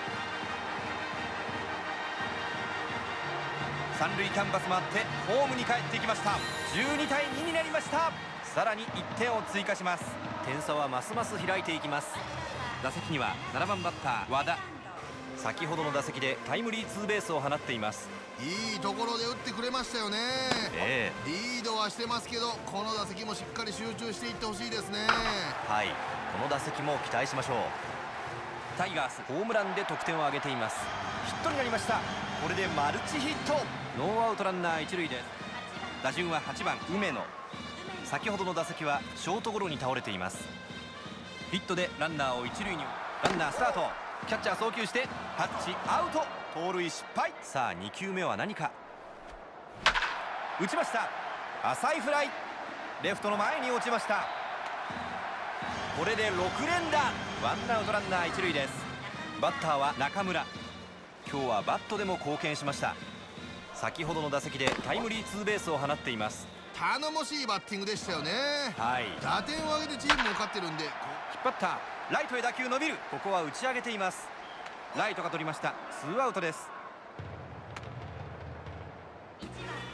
三塁キャンバス回ってホームに帰ってきました。12対2になりました。さらに1点を追加します。点差はますます開いていきます。打席には7番バッター和田。先ほどの打席でタイムリーツーベースを放っています。 いいところで打ってくれましたよね。リードはしてますけど、この打席もしっかり集中していってほしいですね。 この打席も期待しましょう。タイガースホームランで得点を挙げています。ヒットになりました。これでマルチヒット。ノーアウトランナー一塁です。打順は8番梅野。先ほどの打席はショートゴロに倒れています。ヒットでランナーを一塁に。ランナースタート。キャッチャー送球してタッチアウト。盗塁失敗。さあ2球目は何か。打ちました。浅いフライ。レフトの前に落ちました。これで6連打。ワンアウトランナー一塁です。バッターは中村。今日はバットでも貢献しました。先ほどの打席でタイムリーツーベースを放っています。 頼もしいバッティングでしたよね。打点を上げてチームも勝ってるんで。引っ張った。ライトへ打球伸びる。ここは打ち上げています。ライトが取りました。ツーアウトです。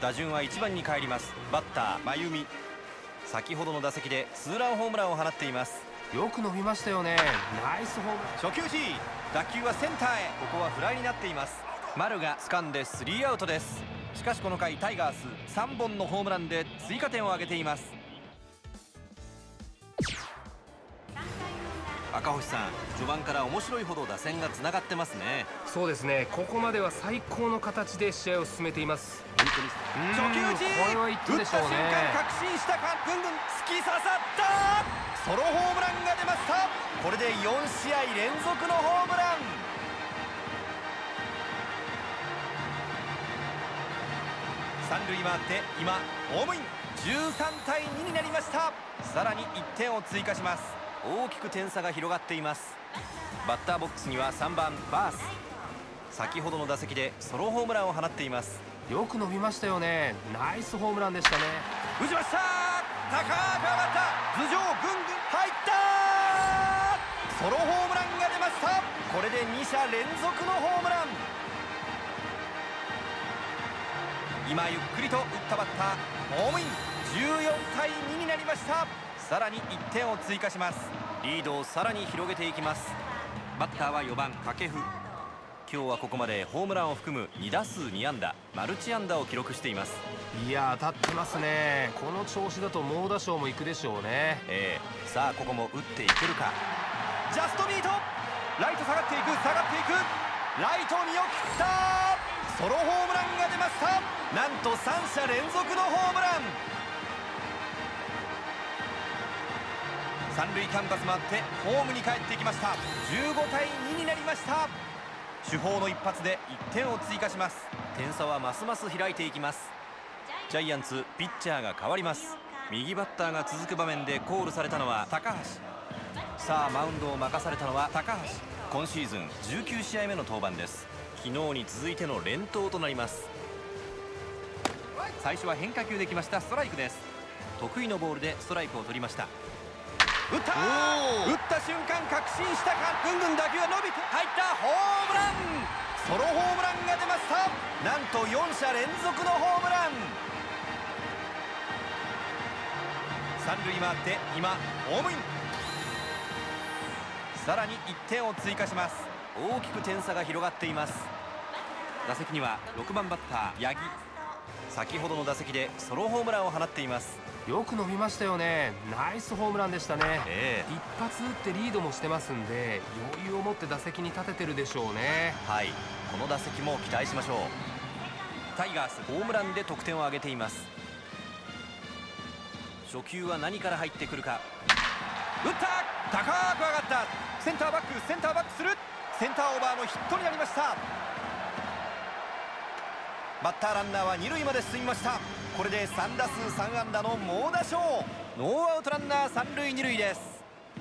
打順は1番に帰ります。バッター真由美、先ほどの打席でツーランホームランを放っています。 よく伸びましたよね。ナイスホームラン。 初球時、打球はセンターへ。ここはフライになっています。丸が掴んでスリーアウトです。しかしこの回タイガース3本のホームランで追加点を挙げています。赤星さん、序盤から面白いほど打線がつながってますね。 そうですね、ここまでは最高の形で試合を進めています。 初球打ち、 これは一打った瞬点でしょうね。 間確信したか、ぐんぐん突き刺さった。ソロホームランが出ました。これで4試合連続のホームラン。三塁回って今ホームイン。13対2になりました。さらに1点を追加します。大きく点差が広がっています。バッターボックスには3番バース、先ほどの打席でソロホームランを放っています。 よく伸びましたよね。ナイスホームランでしたね。 打ちました。高く上がった。頭上ぐんぐん入った。ソロホームランが出ました。これで2者連続のホームラン。今ゆっくりと打ったバッターホームイン。14対2になりました。さらに1点を追加します。リードをさらに広げていきます。バッターは4番掛布。今日はここまでホームランを含む2打数2安打マルチ安打を記録しています。 いや、当たってますね。この調子だと猛打賞もいくでしょうね。 さあここも打っていけるか。ジャストミート。ライト下がっていく、下がっていく。ライト見送った。ソロホームランが出ました。なんと3者連続のホームラン。三塁キャンバス回ってホームに帰ってきました。15対2になりました。主砲の一発で1点を追加します。点差はますます開いていきます。ジャイアンツピッチャーが変わります。右バッターが続く場面でコールされたのは高橋。さあマウンドを任されたのは高橋。今シーズン19試合目の登板です。昨日に続いての連投となります。最初は変化球できました。ストライクです。得意のボールでストライクを取りました。打った打った瞬間確信したか。ぐんぐん打球が伸びて入った。ホームラン。ソロホームランが出ました。なんと4者連続のホームラン。三塁回って今ホームイン。さらに1点を追加します。大きく点差が広がっています。打席には6番バッター八木。先ほどの打席でソロホームランを放っています。 よく伸びましたよね。ナイスホームランでしたね。一発打ってリードもしてますんで、余裕を持って打席に立ててるでしょうね。 はい、この打席も期待しましょう。タイガースホームランで得点を挙げています。初球は何から入ってくるか。打った。高く上がった。センターバック、センターバックする。センターオーバーのヒットになりました。バッターランナーは2塁まで進みました。これで3打数3安打の猛打賞。ノーアウトランナー3塁2塁です。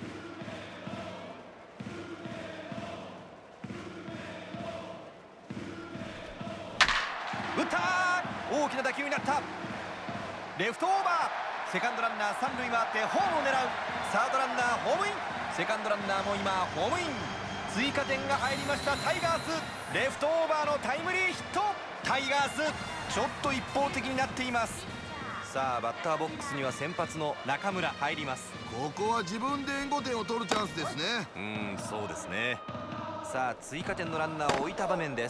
打った。大きな打球になった。レフトオーバー。セカンドランナー3塁回ってホームを狙う。サードランナーホームイン。セカンドランナーも今ホームイン。追加点が入りました。タイガースレフトオーバーのタイムリーヒット。タイガースちょっと一方的になっています。さあバッターボックスには先発の中村入ります。 ここは自分で援護点を取るチャンスですね。 そうですね。さあ追加点のランナーを置いた場面です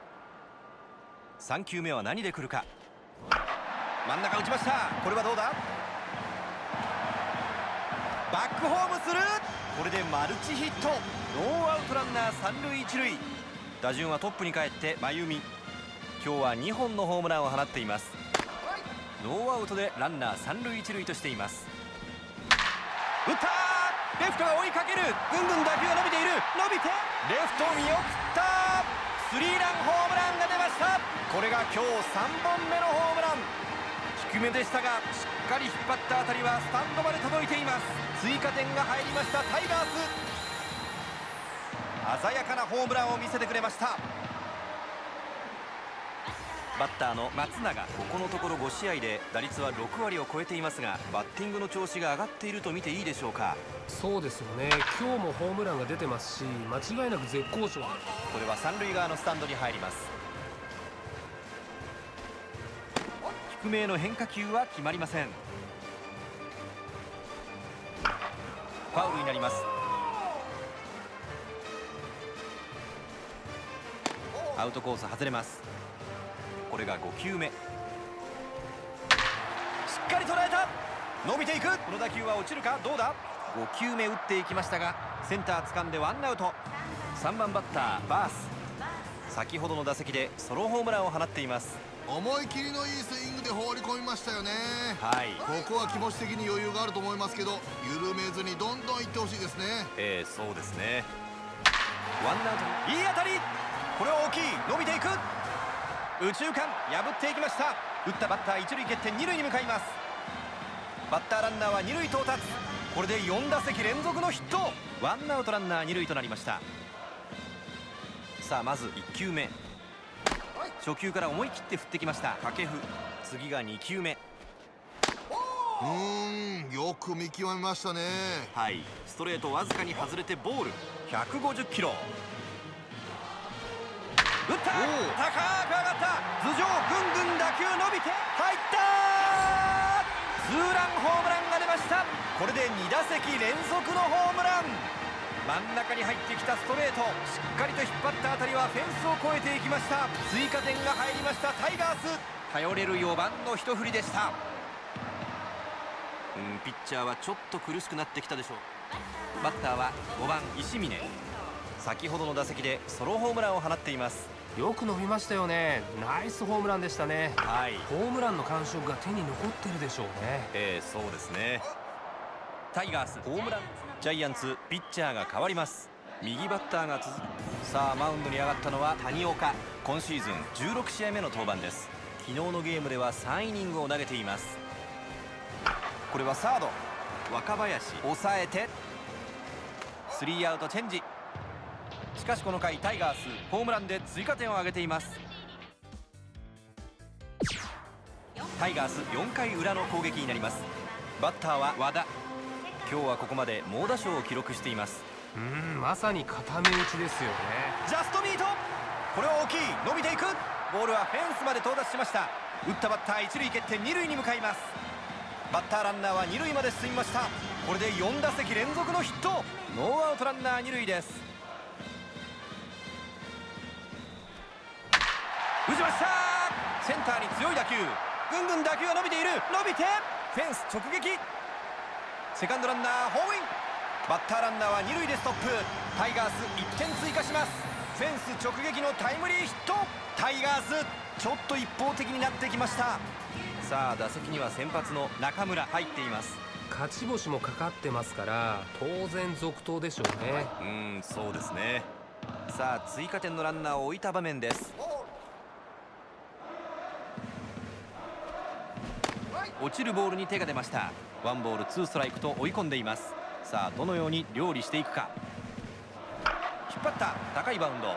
。3球目は何で来るか。真ん中打ちました。これはどうだ。バックホームする。これでマルチヒット。ノーアウトランナー3塁1塁。打順はトップに帰って真由美。今日は2本のホームランを放っています。ノーアウトでランナー3塁1塁としています。打った。レフトが追いかける。ぐんぐん打球が伸びている。伸びてレフト見送った。スリーランホームランが出ました。これが今日3本目のホームラン。低めでしたがしっかり引っ張った当たりはスタンドまで届いています。追加点が入りましたタイガース。鮮やかなホームランを見せてくれました。バッターの松永、ここのところ5試合で打率は6割を超えていますが、バッティングの調子が上がっていると見ていいでしょうか。 そうですよね。今日もホームランが出てますし、間違いなく絶好調。 これは三塁側のスタンドに入ります。 低めへの変化球は決まりません。ファウルになります。アウトコース外れます。これが5球目。しっかり捉えた。伸びていく。この打球は落ちるか。どうだ。5球目打っていきましたがセンター掴んでワンアウト。3番バッターバース、先ほどの打席でソロホームランを放っています。 思い切りのいいスイングで放り込みましたよね。 はい、 ここは気持ち的に余裕があると思いますけど緩めずにどんどんいってほしいですね。 そうですね。ワンアウト。いい当たり。これは大きい。伸びていく。右中間破っていきました。打ったバッター一塁蹴って二塁に向かいます。バッターランナーは二塁到達。これで4打席連続のヒット。ワンアウトランナー二塁となりました。さあまず1球目。初球から思い切って振ってきました。掛布。次が2球目。 よく見極めましたね。 はい、ストレートわずかに外れてボール。150キロ。打った。高く上がった。頭上ぐんぐん打球伸びて入った。ツーランホームランが出ました。これで2打席連続のホームラン。真ん中に入ってきたストレート、しっかりと引っ張った当たりはフェンスを越えていきました。追加点が入りましたタイガース。頼れる4番の一振りでした。ピッチャーはちょっと苦しくなってきたでしょう。バッターは5番石峰。先ほどの打席でソロホームランを放っています。 よく伸びましたよね。ナイスホームランでしたね。 はい、 ホームランの感触が手に残ってるでしょうね。 そうですね。タイガースホームラン。ジャイアンツピッチャーが変わります。右バッターが続く。さあマウンドに上がったのは谷岡。今シーズン16試合目の登板です。昨日のゲームでは3イニングを投げています。これはサード若林抑えてスリーアウトチェンジ。しかしこの回タイガースホームランで追加点を挙げています。タイガース4回裏の攻撃になります。バッターは和田。今日はここまで猛打賞を記録しています。 まさに固め打ちですよね。 ジャストミート。これは大きい。伸びていく。ボールはフェンスまで到達しました。打ったバッター一塁蹴って二塁に向かいます。バッターランナーは二塁まで進みました。これで4打席連続のヒット。ノーアウトランナー二塁です。打ちました。センターに強い打球。ぐんぐん打球が伸びている。伸びてフェンス直撃。セカンドランナーホームイン。バッターランナーは二塁でストップ。タイガース1点追加します。フェンス直撃のタイムリーヒット。タイガースちょっと一方的になってきました。さあ打席には先発の中村入っています。 勝ち星もかかってますから当然続投でしょうね。 そうですね。さあ追加点のランナーを置いた場面です。落ちるボールに手が出ました。ワンボールツーストライクと追い込んでいます。さあどのように料理していくか。引っ張った高いバウンド。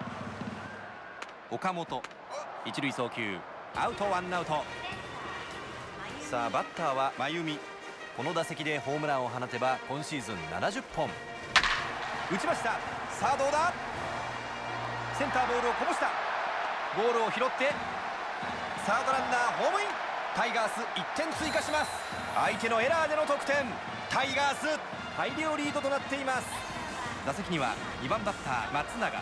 岡本一塁送球アウト。ワンアウト。さあバッターは真由美。この打席でホームランを放てば今シーズン70本。打ちました。さあどうだ。センターボールをこぼした。ボールを拾ってサードランナーホームイン。タイガース1点追加します。相手のエラーでの得点。タイガース大量リードとなっています。打席には2番バッター松永。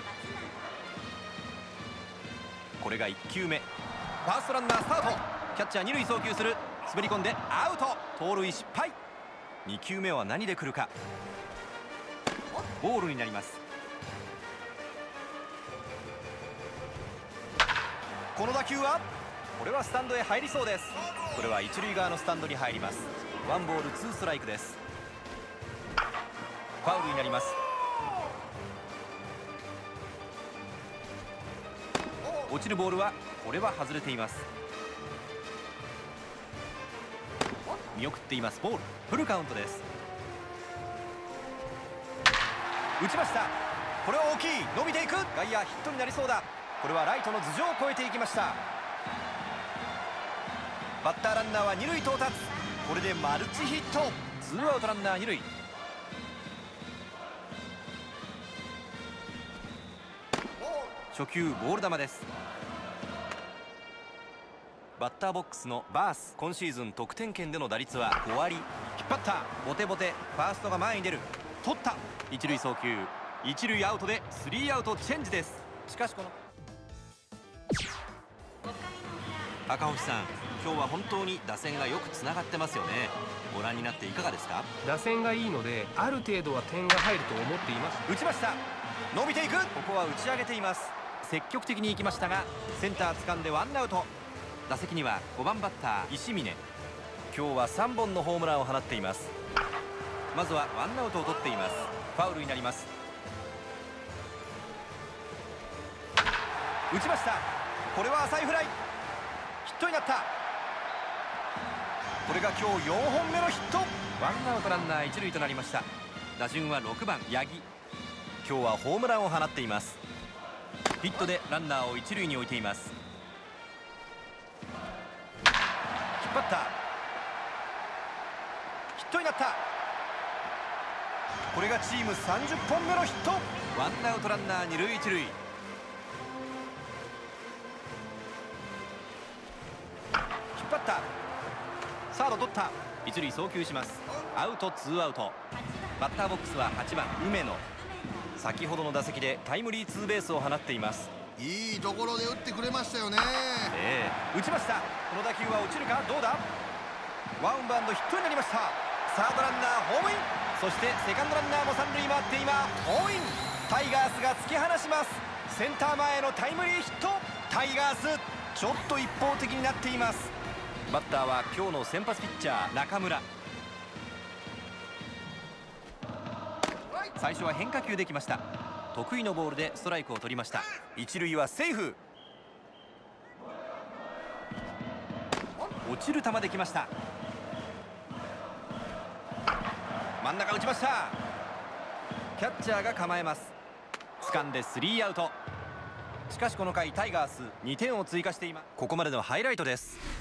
これが1球目。ファーストランナースタート。キャッチャー二塁送球する。滑り込んでアウト。盗塁失敗。2球目は何で来るか。ボールになります。この打球はこれはスタンドへ入りそうです。これは一塁側のスタンドに入ります。ワンボールツーストライクです。ファウルになります。落ちるボールはこれは外れています。見送っています。ボールフルカウントです。打ちました。これは大きい。伸びていく。外野ヒットになりそうだ。これはライトの頭上を越えていきました。バッターランナーは二塁到達。これでマルチヒット。ツーアウトランナー二塁。初球ボール球です。 バッターボックスのバース、今シーズン得点圏での打率は5割。引っ張った、ボテボテ、ファーストが前に出る、取った、一塁送球、一塁アウトでスリーアウトチェンジです。しかしこの赤星さん、今日は本当に打線がよくつながってますよね。ご覧になっていかがですか？ 打線がいいのである程度は点が入ると思っていました。 打ちました、伸びていく、ここは打ち上げています。積極的に行きましたがセンター掴んでワンアウト。打席には5番バッター石峰、今日は3本のホームランを放っています。まずはワンアウトを取っています。ファウルになります。打ちました、これは浅いフライ、ヒットになった。これが今日4本目のヒット。ワンアウトランナー一塁となりました。打順は6番八木、今日はホームランを放っています。ヒットでランナーを一塁に置いています。引っ張った、ヒットになった。これがチーム30本目のヒット。ワンアウトランナー二塁一塁。引っ張った、サード取った、一塁送球します。アウトツーアウト。バッターボックスは8番梅野、先ほどの打席でタイムリーツーベースを放っています。 いいところで打ってくれましたよね。 打ちました。この打球は落ちるか、どうだ。ワンバウンドヒットになりました。サードランナーホームイン、そしてセカンドランナーも三塁回って今ホームイン。タイガースが突き放します。センター前のタイムリーヒット。タイガースちょっと一方的になっています。バッターは今日の先発ピッチャー中村。最初は変化球できました。得意のボールでストライクを取りました。一塁はセーフ。落ちる球できました。真ん中打ちました。キャッチャーが構えます。掴んでスリーアウト。しかしこの回タイガース2点を追加しています。ここまでのハイライトです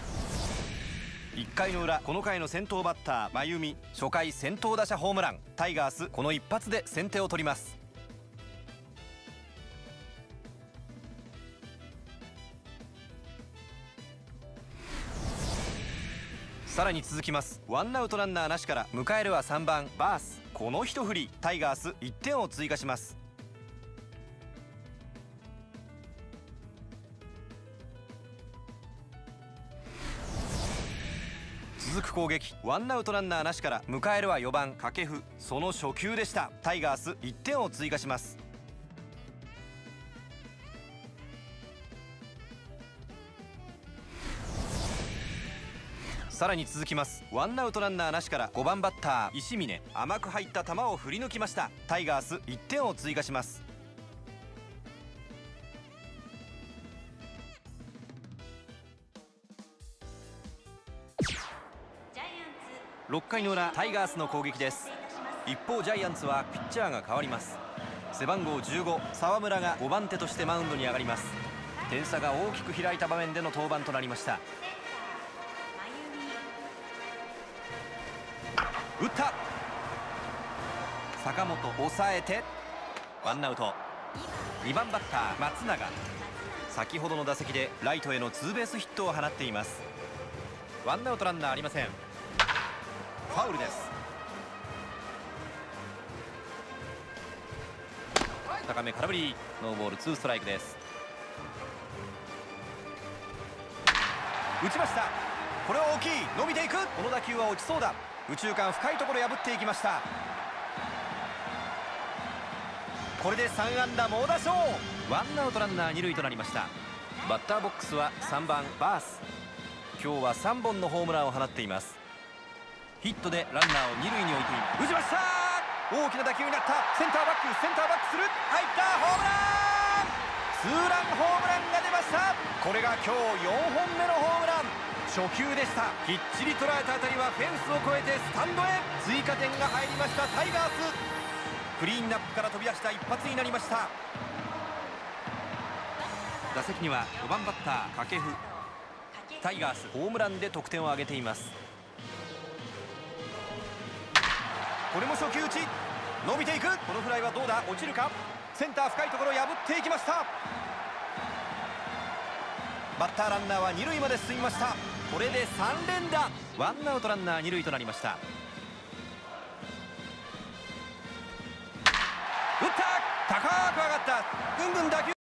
。1回の裏、この回の先頭バッター真由美、初回先頭打者ホームラン。タイガースこの一発で先手を取ります。さらに続きます。ワンアウトランナーなしから迎えるは3番バース、この一振り。タイガース1点を追加します。続く攻撃、ワンアウトランナーなしから迎えるは4番掛布、その初球でした。タイガース1点を追加します。さらに続きます。ワンアウトランナーなしから5番バッター石峰、甘く入った球を振り抜きました。タイガース1点を追加します。6回の裏、タイガースの攻撃です。一方ジャイアンツはピッチャーが変わります。背番号15沢村が5番手としてマウンドに上がります。点差が大きく開いた場面での登板となりました。打った、坂本抑えてワンアウト。2番バッター松永、先ほどの打席でライトへのツーベースヒットを放っています。ワンアウトランナーありません。ファウルです。高め空振り、ノーボールツーストライクです。打ちました。これは大きい、伸びていく。この打球は落ちそうだ。右中間深いところ破っていきました。これで3安打猛打賞。ワンアウトランナー二塁となりました。バッターボックスは3番バース、今日は3本のホームランを放っています。ヒットでランナーを二塁に置いています。打ちました。大きな打球になった。センターバックする、入った。ホームラン、ツーランホームランが出ました。これが今日4本目のホームラン。初球でした。きっちり捉えた当たりはフェンスを越えてスタンドへ。追加点が入りましたタイガース。クリーンナップから飛び出した一発になりました。打席には5番バッター掛布。タイガースホームランで得点を挙げています。これも初球打ち、伸びていく。このフライはどうだ、落ちるか。センター深いところ破っていきました。 バッターランナーは2塁まで進みました。これで3連打。ワンアウトランナー2塁となりました。打った、高く上がった。ぐんぐん打球